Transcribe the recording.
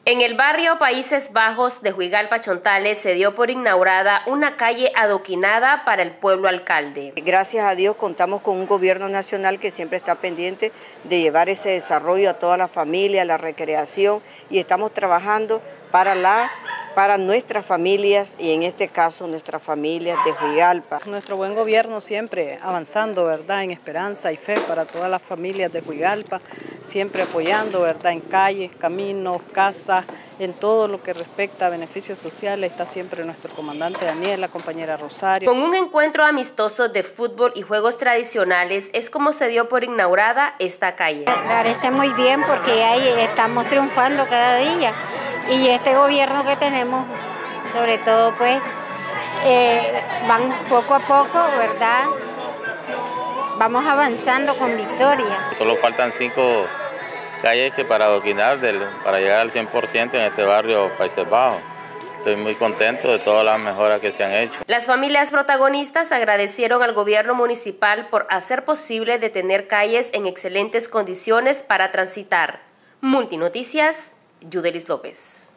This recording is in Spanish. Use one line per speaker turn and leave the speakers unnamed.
En el barrio Países Bajos de Juigalpa, Chontales, se dio por inaugurada una calle adoquinada para el pueblo alcalde.
Gracias a Dios contamos con un gobierno nacional que siempre está pendiente de llevar ese desarrollo a toda la familia, la recreación, y estamos trabajando para nuestras familias y en este caso nuestras familias de Juigalpa.
Nuestro buen gobierno siempre avanzando, ¿verdad?, en esperanza y fe para todas las familias de Juigalpa, siempre apoyando, ¿verdad?, en calles, caminos, casas, en todo lo que respecta a beneficios sociales. Está siempre nuestro comandante Daniel, la compañera Rosario.
Con un encuentro amistoso de fútbol y juegos tradicionales es como se dio por inaugurada esta calle.
Me parece muy bien porque ahí estamos triunfando cada día. Y este gobierno que tenemos, sobre todo, pues, van poco a poco, ¿verdad? Vamos avanzando con victoria.
Solo faltan 5 calles para adoquinar, para llegar al 100% en este barrio Países Bajos. Estoy muy contento de todas las mejoras que se han hecho.
Las familias protagonistas agradecieron al gobierno municipal por hacer posible de tener calles en excelentes condiciones para transitar. Multinoticias, Yudelis López.